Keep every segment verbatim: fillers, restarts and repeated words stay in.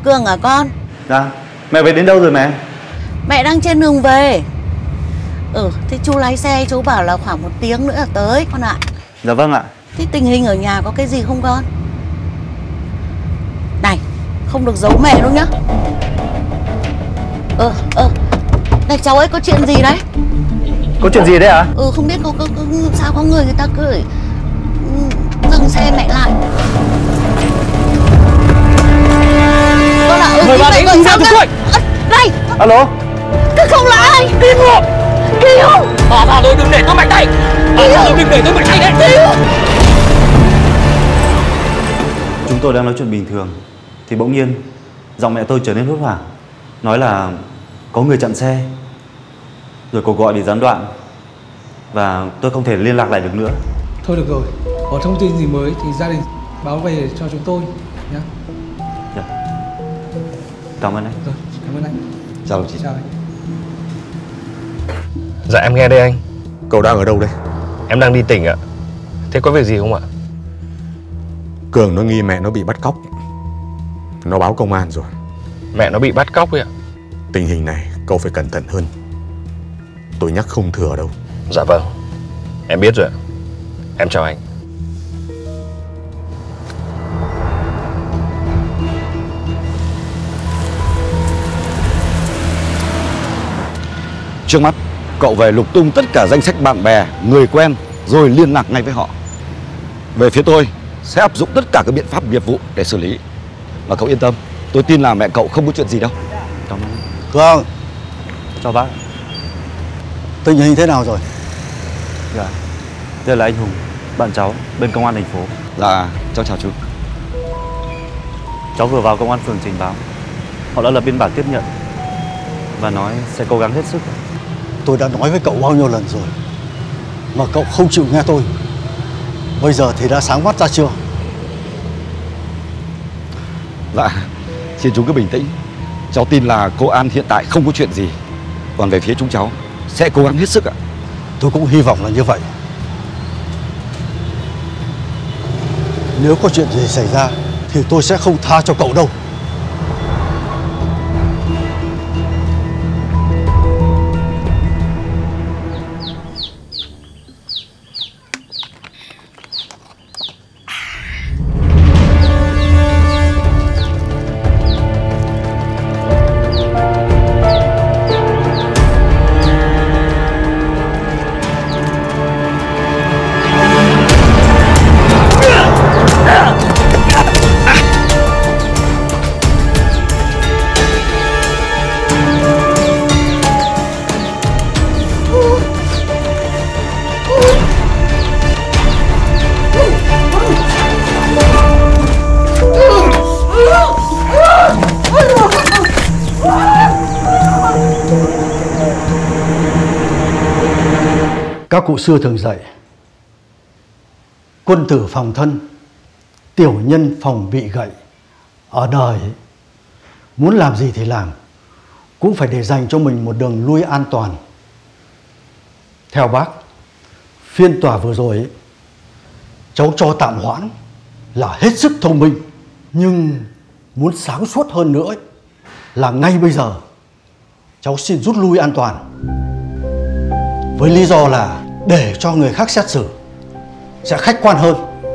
Cường à con? Dạ. Mẹ về đến đâu rồi mẹ? Mẹ đang trên đường về. Ừ, thế chú lái xe, chú bảo là khoảng một tiếng nữa là tới con ạ. Dạ vâng ạ. Thế tình hình ở nhà có cái gì không con? Này, không được giấu mẹ đâu nhá. Ờ, ờ, này cháu ấy có chuyện gì đấy? Có chuyện gì đấy ạ? À? Ừ, không biết có, có, có sao có người người ta cứ dừng xe mẹ lại. Con ạ, ừ, người bạn ấy đi ra tôi thôi. Này, alo. cứ không là ai? Kim Ngọc, Kiều. Bỏ vào rồi, đừng để tôi mạnh tay. Bỏ vào rồi, đừng để tôi mạnh tay đấy. Kiều. Chúng tôi đang nói chuyện bình thường thì bỗng nhiên giọng mẹ tôi trở nên hốt hoảng, nói là có người chặn xe, rồi cuộc gọi bị gián đoạn và tôi không thể liên lạc lại được nữa. Thôi được rồi, có thông tin gì mới thì gia đình báo về cho chúng tôi nhé. Dạ. Cảm ơn anh. Rồi, cảm ơn anh. Chào chị. Chào anh. Dạ em nghe đây anh. Cậu đang ở đâu đây? Em đang đi tỉnh ạ. Thế có việc gì không ạ? Cường nó nghi mẹ nó bị bắt cóc. Nó báo công an rồi. Mẹ nó bị bắt cóc ấy ạ? Tình hình này cậu phải cẩn thận hơn. Tôi nhắc không thừa đâu. Dạ vâng, em biết rồi ạ. Em chào anh. Trước mắt, cậu về lục tung tất cả danh sách bạn bè, người quen, rồi liên lạc ngay với họ. Về phía tôi, sẽ áp dụng tất cả các biện pháp nghiệp vụ để xử lý. Và cậu yên tâm, tôi tin là mẹ cậu không có chuyện gì đâu. Cảm ơn. Cường. Chào bác. Tình hình thế nào rồi? Dạ. Đây là anh Hùng, bạn cháu bên công an thành phố. Dạ, cháu chào chú. Cháu vừa vào công an phường trình báo. Họ đã lập biên bản tiếp nhận và nói sẽ cố gắng hết sức. Tôi đã nói với cậu bao nhiêu lần rồi mà cậu không chịu nghe tôi. Bây giờ thì đã sáng mắt ra chưa? Dạ, xin chú cứ bình tĩnh. Cháu tin là cô An hiện tại không có chuyện gì. Còn về phía chúng cháu sẽ cố gắng hết sức ạ. Tôi cũng hy vọng là như vậy. Nếu có chuyện gì xảy ra thì tôi sẽ không tha cho cậu đâu. Các cụ xưa thường dạy: quân tử phòng thân, tiểu nhân phòng bị gậy. Ở đời, muốn làm gì thì làm, cũng phải để dành cho mình một đường lui an toàn. Theo bác, phiên tòa vừa rồi ấy, cháu cho tạm hoãn là hết sức thông minh. Nhưng muốn sáng suốt hơn nữa ấy, là ngay bây giờ cháu xin rút lui an toàn. Với lý do là để cho người khác xét xử sẽ khách quan hơn.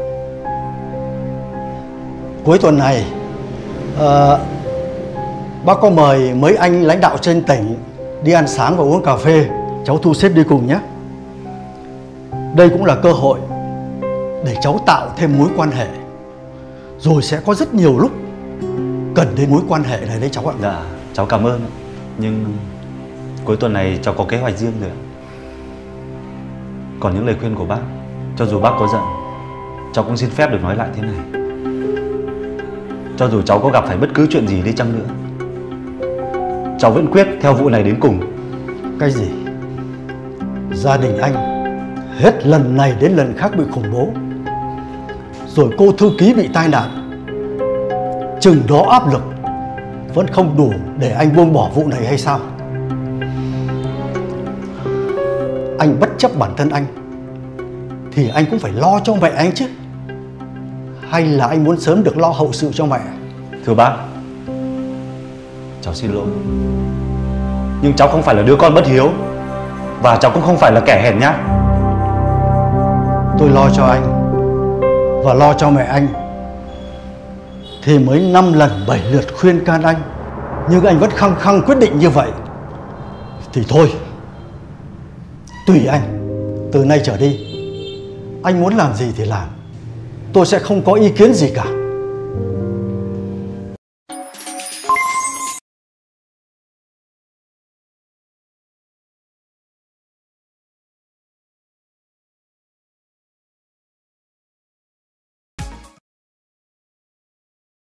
Cuối tuần này uh, bác có mời mấy anh lãnh đạo trên tỉnh đi ăn sáng và uống cà phê. Cháu thu xếp đi cùng nhé. Đây cũng là cơ hội để cháu tạo thêm mối quan hệ. Rồi sẽ có rất nhiều lúc cần đến mối quan hệ này đấy cháu ạ. Dạ, cháu cảm ơn. Nhưng cuối tuần này cháu có kế hoạch riêng rồi ạ. Còn những lời khuyên của bác, cho dù bác có giận, cháu cũng xin phép được nói lại thế này. Cho dù cháu có gặp phải bất cứ chuyện gì đi chăng nữa, cháu vẫn quyết theo vụ này đến cùng. Cái gì? Gia đình anh hết lần này đến lần khác bị khủng bố, rồi cô thư ký bị tai nạn, chừng đó áp lực vẫn không đủ để anh buông bỏ vụ này hay sao? Anh bất chấp bản thân anh thì anh cũng phải lo cho mẹ anh chứ. Hay là anh muốn sớm được lo hậu sự cho mẹ? Thưa bác, Cháu xin lỗi. Nhưng cháu không phải là đứa con bất hiếu, và cháu cũng không phải là kẻ hèn nhát. Tôi lo cho anh và lo cho mẹ anh thì mới năm lần bảy lượt khuyên can anh, nhưng anh vẫn khăng khăng quyết định như vậy. Thì thôi, tùy anh. Từ nay trở đi, anh muốn làm gì thì làm, tôi sẽ không có ý kiến gì cả.